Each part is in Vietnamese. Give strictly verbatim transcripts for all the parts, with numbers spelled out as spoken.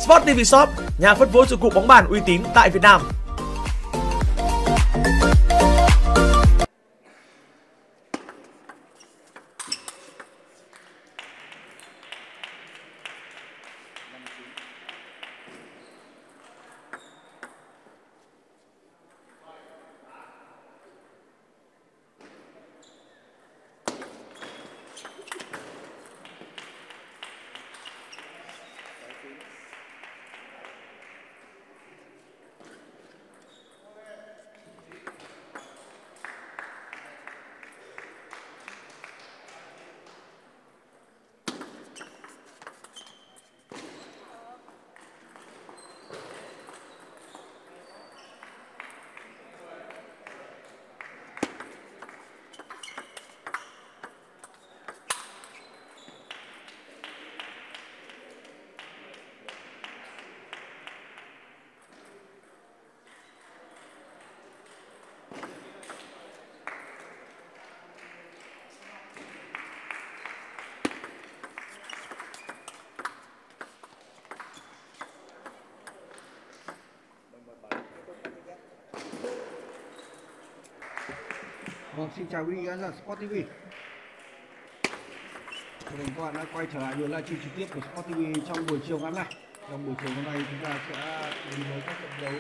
Sport ti vi Shop, nhà phân phối dụng cụ bóng bàn uy tín tại Việt Nam. Vâng, xin chào quý vị khán giả Sport ti vi. Chào mừng các bạn đã quay trở lại buổi livestream trực tiếp của Sport ti vi trong buổi chiều ngày hôm nay. Trong buổi chiều hôm nay chúng ta sẽ đến với các trận đấu.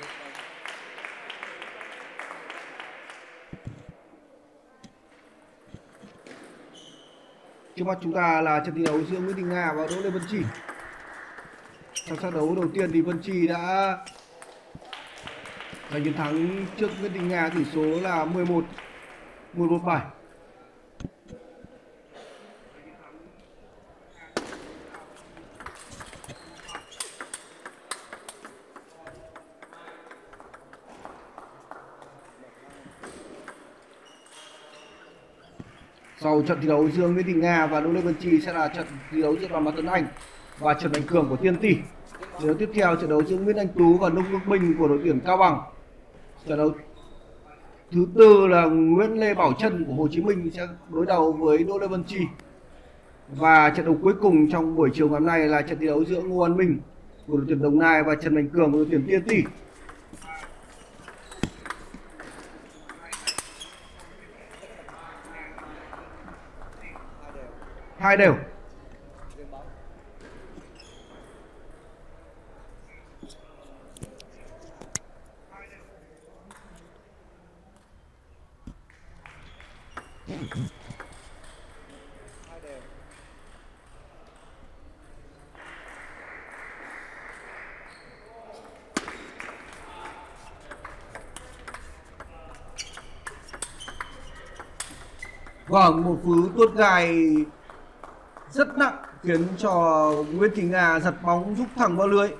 Trước mắt chúng ta là trận thi đấu giữa Nguyễn Thị Nga và Đỗ Lê Vân Chi. Trong trận đấu đầu tiên thì Vân Chi đã giành chiến thắng trước Nguyễn Thị Nga tỷ số là mười một bảy. Sau trận thi đấu giữa Nguyễn Thị Nga và Đỗ Lê Vân Chi sẽ là trận thi đấu giữa đoàn Mã Tuấn Anh và Trần Mạnh Cường của Tiên Ty. Trận đấu tiếp theo trận đấu giữa Nguyễn Anh Tú và Nông Quốc Minh của đội tuyển Cao Bằng. Trận đấu thứ tư là Nguyễn Lê Bảo Trân của Hồ Chí Minh sẽ đối đầu với Đỗ Lê Vân Chi. Và trận đấu cuối cùng trong buổi chiều ngày hôm nay là trận thi đấu giữa Ngô Văn Minh của đội tuyển Đồng Nai và Trần Mạnh Cường của đội tuyển Tiên Ty. Hai đều. Vâng, một cú tuốt gai rất nặng khiến cho Nguyễn Thị Nga giật bóng rút thẳng vào lưới.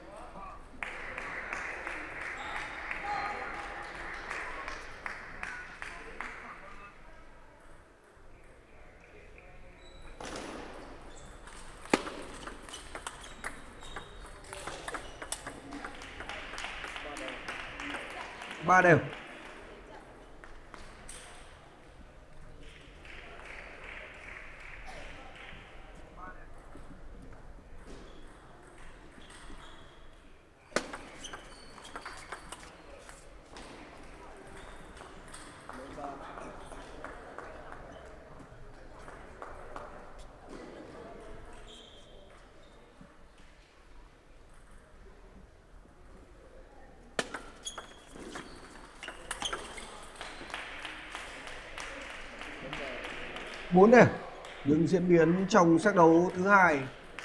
Ba đều. Bốn đều. Những diễn biến trong set đấu thứ hai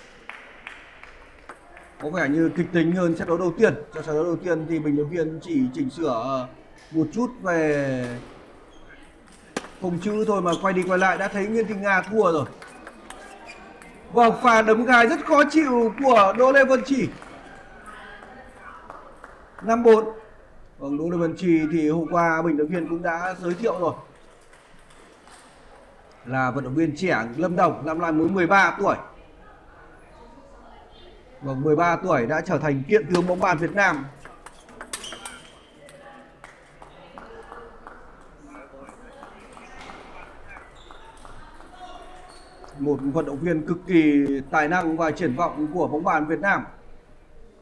có vẻ như kịch tính hơn set đấu đầu tiên. Trong set đấu đầu tiên thì bình luận viên chỉ chỉnh sửa một chút về phông chữ thôi mà quay đi quay lại đã thấy Nguyễn Thị Nga thua rồi. Và pha đấm gai rất khó chịu của Đỗ Lê Vân Chi. Năm bốn. Vâng, Đỗ Lê Vân Chi thì hôm qua bình luận viên cũng đã giới thiệu rồi, là vận động viên trẻ Lâm Đồng, năm nay mới mười ba tuổi. Vâng, mười ba tuổi đã trở thành kiện tướng bóng bàn Việt Nam. Một vận động viên cực kỳ tài năng và triển vọng của bóng bàn Việt Nam.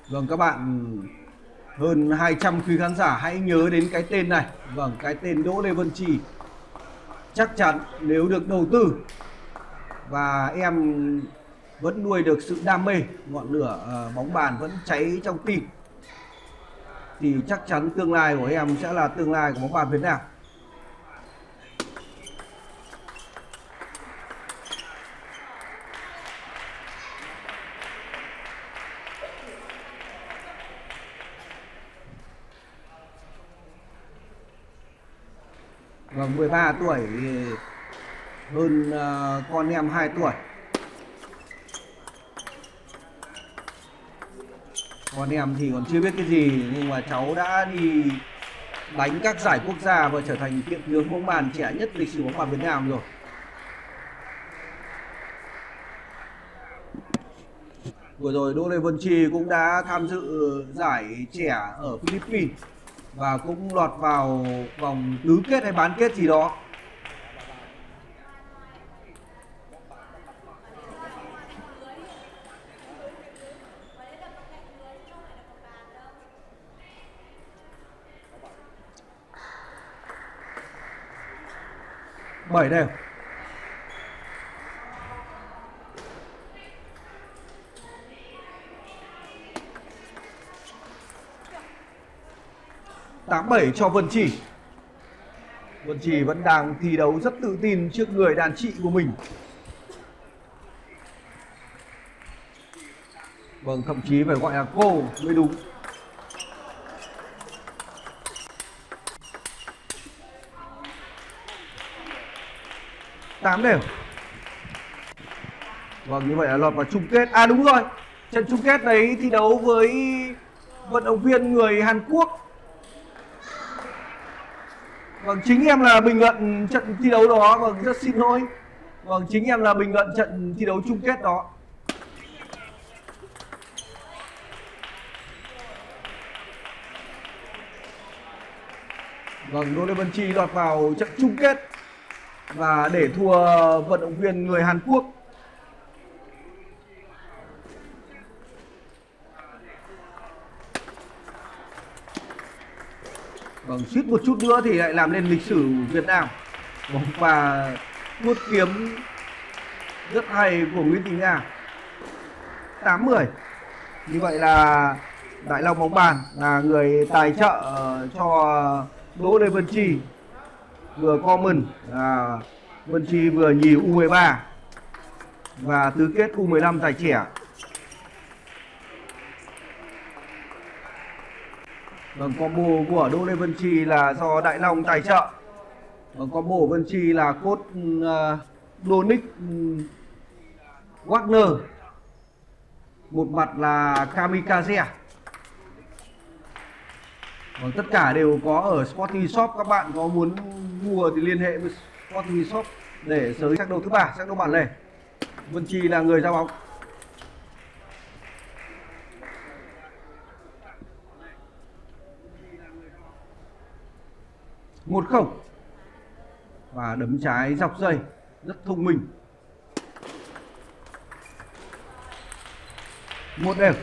Vâng, các bạn hơn hai trăm quý khán giả hãy nhớ đến cái tên này. Vâng, cái tên Đỗ Lê Vân Trì. Chắc chắn nếu được đầu tư và em vẫn nuôi được sự đam mê, ngọn lửa uh, bóng bàn vẫn cháy trong tim, thì chắc chắn tương lai của em sẽ là tương lai của bóng bàn Việt Nam. Vâng, mười ba tuổi, hơn uh, con em hai tuổi. Con em thì còn chưa biết cái gì, nhưng mà cháu đã đi đánh các giải quốc gia và trở thành kiện tướng bóng bàn trẻ nhất lịch sử bóng bàn Việt Nam rồi. Vừa rồi Đỗ Lê Vân Trì cũng đã tham dự giải trẻ ở Philippines và cũng lọt vào vòng tứ kết hay bán kết gì đó. Bảy đều. tám bảy cho Vân Trì. Vân Trì vẫn đang thi đấu rất tự tin trước người đàn chị của mình. Vâng, thậm chí phải gọi là cô mới đúng. tám đều. Vâng, như vậy là lọt vào chung kết. À đúng rồi, trận chung kết đấy thi đấu với vận động viên người Hàn Quốc. Vâng, chính em là bình luận trận thi đấu đó. Vâng, rất xin lỗi. Vâng, chính em là bình luận trận thi đấu chung kết đó. Vâng, Đỗ Lê Vân Trì lọt vào trận chung kết và để thua vận động viên người Hàn Quốc. Vâng, suýt một chút nữa thì lại làm nên lịch sử Việt Nam. Vâng, và vuốt kiếm rất hay của Nguyễn Thị Nga. tám mười. Như vậy là Đại Long bóng bàn là người tài trợ cho Đỗ Lê Vân Trì. Vừa comment là Vân Trì vừa nhì U mười ba và tứ kết U mười lăm tài trẻ. Vâng, combo của Đỗ Lê Vân Trì là do Đại Long tài trợ. Vâng, combo của Vân Trì là cốt uh, Donic um, Wagner. Một mặt là Kamikaze. Vâng, tất cả đều có ở Sporty Shop. Các bạn có muốn mua thì liên hệ với Sporty Shop để sới sắc đấu thứ ba, sắc đấu bản lề. Vân Trì là người ra bóng. một không. Và đấm trái dọc dây rất thông minh. Một đều.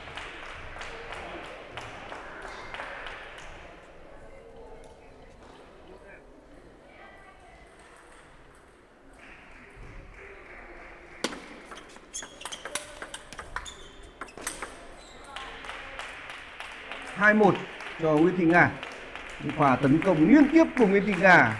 hai một cho Nguyễn Thị Nga. Pha tấn công liên tiếp của Nguyễn Thị Nga.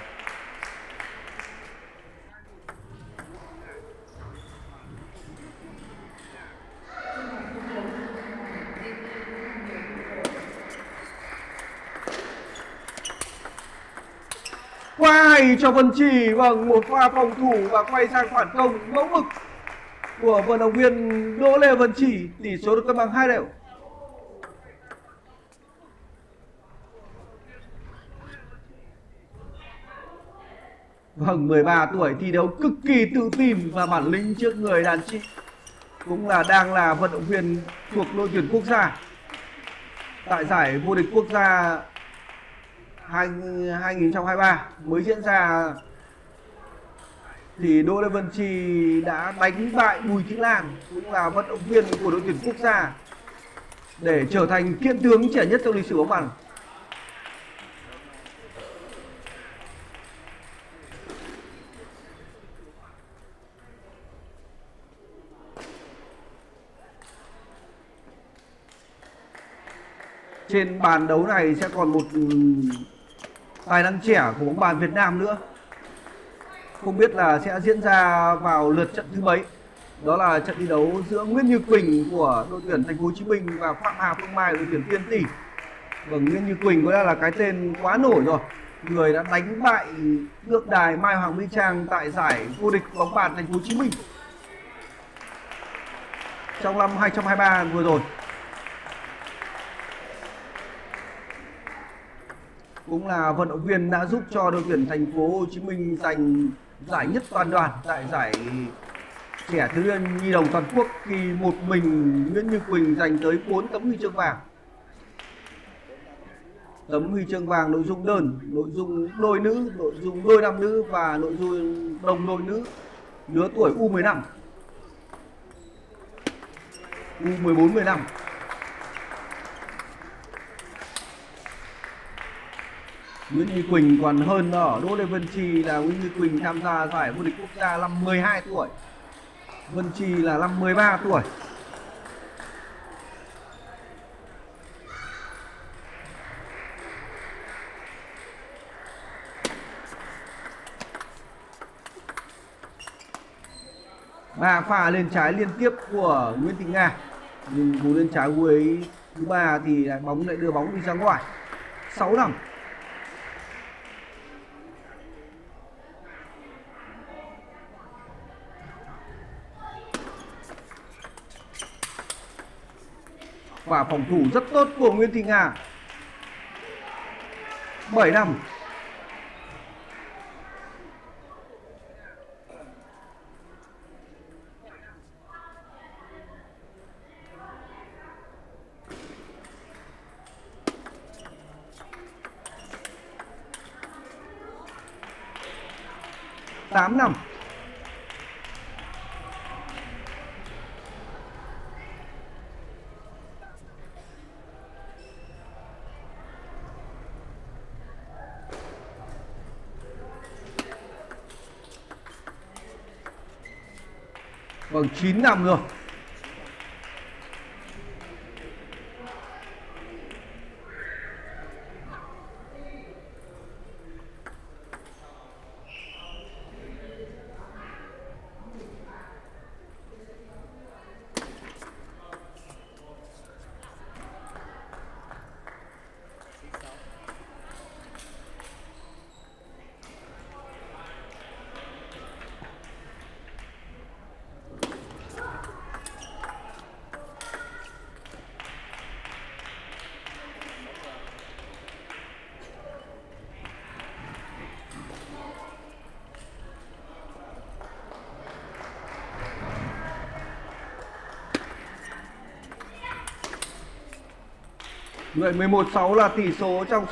Quá hay cho Vân Trì. Vâng, một pha phòng thủ và quay sang phản công mẫu mực của vận động viên Đỗ Lê Vân Trì. Tỷ số được cân bằng hai đều. Vâng, mười ba tuổi thi đấu cực kỳ tự tin và bản lĩnh trước người đàn chị. Cũng là đang là vận động viên thuộc đội tuyển quốc gia. Tại giải vô địch quốc gia hai nghìn không trăm hai mươi ba mới diễn ra thì Đỗ Lê Vân Trì đã đánh bại Bùi Thị Lan, cũng là vận động viên của đội tuyển quốc gia. để trở thành kiện tướng trẻ nhất trong lịch sử bóng bàn. Trên bàn đấu này sẽ còn một tài năng trẻ của bóng bàn Việt Nam nữa. Không biết là sẽ diễn ra vào lượt trận thứ mấy. Đó là trận thi đấu giữa Nguyễn Như Quỳnh của đội tuyển Thành phố Hồ Chí Minh và Phạm Hà Phương Mai của đội tuyển Tiên Tỷ. Và Nguyễn Như Quỳnh có lẽ là cái tên quá nổi rồi. Người đã đánh bại tượng đài Mai Hoàng Minh Trang tại giải vô địch bóng bàn Thành phố Hồ Chí Minh trong năm hai không hai ba vừa rồi. Cũng là vận động viên đã giúp cho đội tuyển Thành phố Hồ Chí Minh giành giải nhất toàn đoàn tại giải trẻ thiếu niên nhi đồng toàn quốc, khi một mình Nguyễn Như Quỳnh giành tới bốn tấm huy chương vàng. Tấm huy chương vàng nội dung đơn, nội dung đôi nữ, nội dung đôi nam nữ và nội dung đồng đôi nữ lứa tuổi U mười lăm, U mười bốn mười lăm. Nguyễn Như Quỳnh còn hơn ở Đỗ Lê Vân Chi là Nguyễn Như Quỳnh tham gia giải vô địch quốc gia năm mười hai tuổi, Vân Chi là năm mười ba tuổi. Ba pha lên trái liên tiếp của Nguyễn Thị Nga, nhưng cú lên trái cú ấy thứ ba thì bóng lại đưa bóng đi ra ngoài. Sáu năm. Và phòng thủ rất tốt của Nguyễn Thị Nga. Bảy năm. Tám năm. Vâng, chín năm rồi. Vậy mười một sáu là tỷ số trong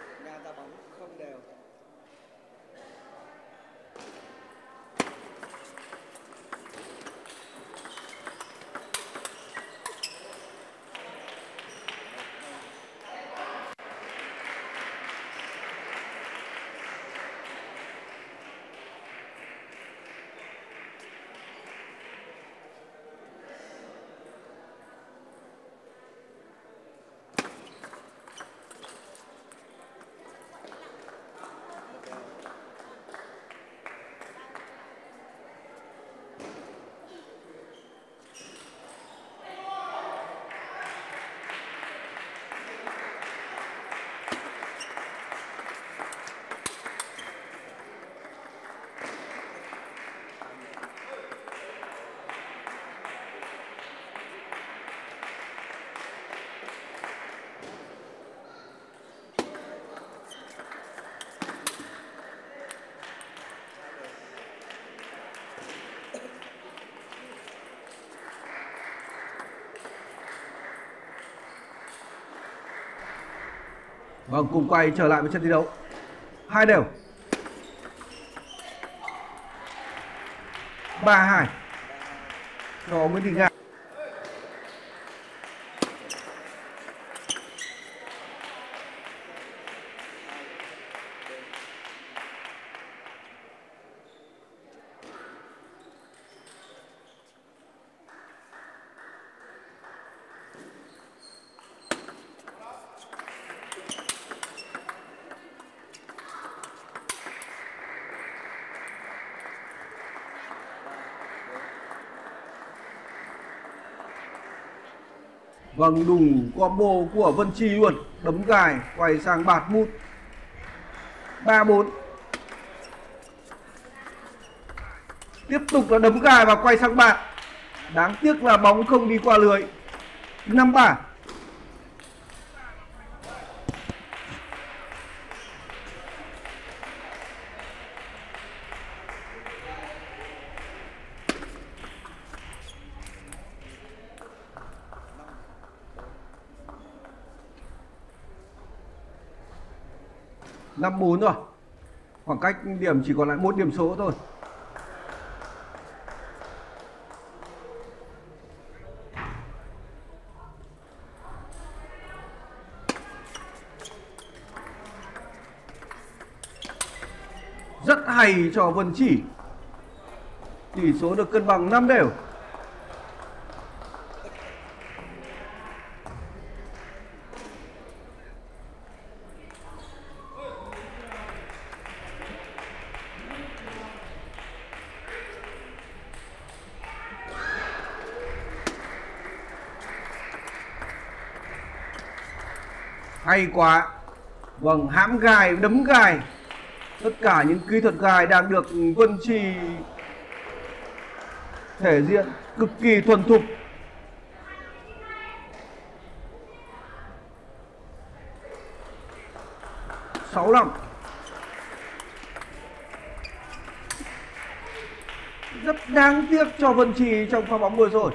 Vâng, cùng quay trở lại với trận thi đấu. Hai đều. Ba hai cho Nguyễn Thị Nga. Vâng, đủ combo của Vân Chi luôn. Đấm gài, quay sang bạt mút. ba bốn. Tiếp tục là đấm gài và quay sang bạt. Đáng tiếc là bóng không đi qua lưới. năm ba. năm bốn rồi. Khoảng cách điểm chỉ còn lại một điểm số thôi. Rất hay cho Vân Chỉ. Tỷ số được cân bằng năm đều. Hay quá. Vâng, hãm gài, đấm gài. Tất cả những kỹ thuật gài đang được Vân Chi thể hiện cực kỳ thuần thục. sáu năm. Rất đáng tiếc cho Vân Chi trong pha bóng vừa rồi.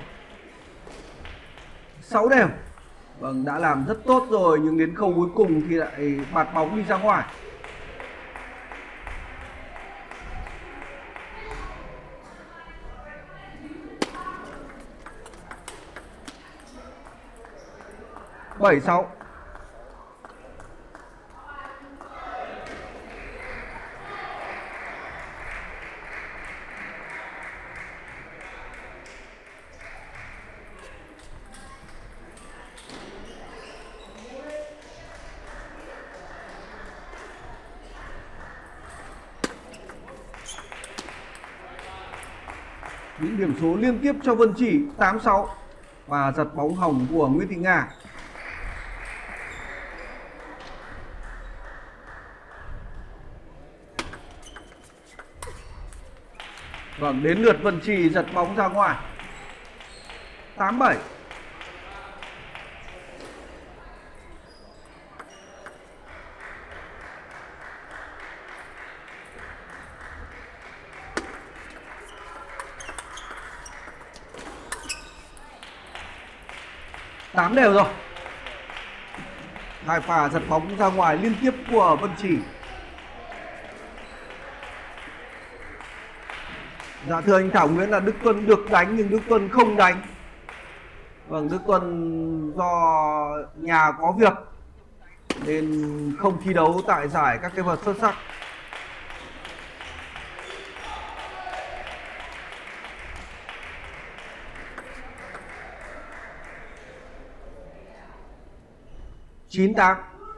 sáu đều. Vâng, đã làm rất tốt rồi nhưng đến khâu cuối cùng thì lại bạt bóng đi ra ngoài. bảy sáu. Những điểm số liên tiếp cho Vân Chỉ. Tám sáu. Và giật bóng hỏng của Nguyễn Thị Nga. Vâng, đến lượt Vân Chỉ giật bóng ra ngoài. Tám bảy. Tám đều rồi. Hai pha giật bóng ra ngoài liên tiếp của Vân Chỉ. Dạ thưa anh Thảo Nguyễn là Đức Tuân được đánh nhưng Đức Tuân không đánh. Vâng, Đức Tuân do nhà có việc nên không thi đấu tại giải các cái vật xuất sắc. Chín tám.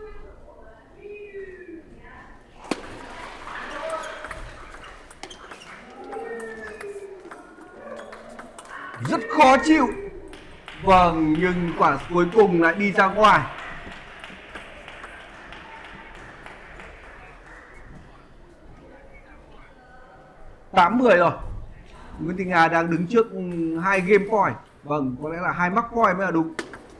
Rất khó chịu. Vâng, nhưng quả cuối cùng lại đi ra ngoài. Tám mười rồi. Nguyễn Thị Nga đang đứng trước hai game point. Vâng, có lẽ là hai mắc point mới là đúng.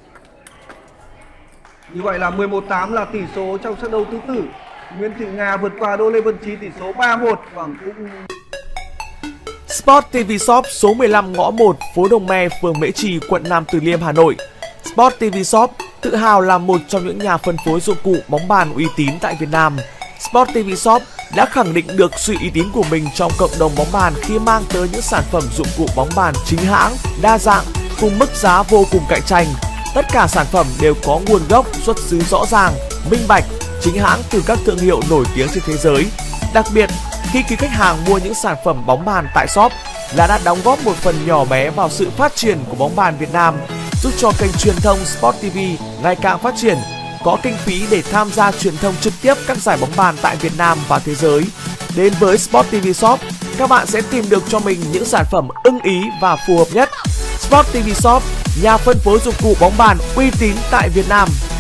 Như vậy là mười một tám là tỷ số trong set đấu thứ tư. Nguyễn Thị Nga vượt qua Đỗ Lê Vân Chi tỷ số ba một. Vâng, cũng... Sport ti vi Shop số mười lăm ngõ một, phố Đồng Me, phường Mễ Trì, quận Nam Từ Liêm, Hà Nội. Sport ti vi Shop tự hào là một trong những nhà phân phối dụng cụ bóng bàn uy tín tại Việt Nam. Sport ti vi Shop đã khẳng định được sự uy tín của mình trong cộng đồng bóng bàn khi mang tới những sản phẩm dụng cụ bóng bàn chính hãng, đa dạng cùng mức giá vô cùng cạnh tranh. Tất cả sản phẩm đều có nguồn gốc, xuất xứ rõ ràng, minh bạch, chính hãng từ các thương hiệu nổi tiếng trên thế giới. Đặc biệt, khi quý khách hàng mua những sản phẩm bóng bàn tại shop là đã đóng góp một phần nhỏ bé vào sự phát triển của bóng bàn Việt Nam, giúp cho kênh truyền thông Sport ti vi ngày càng phát triển, có kinh phí để tham gia truyền thông trực tiếp các giải bóng bàn tại Việt Nam và thế giới. Đến với Sport ti vi Shop, các bạn sẽ tìm được cho mình những sản phẩm ưng ý và phù hợp nhất. Sport ti vi Shop nhà phân phối dụng cụ bóng bàn uy tín tại Việt Nam.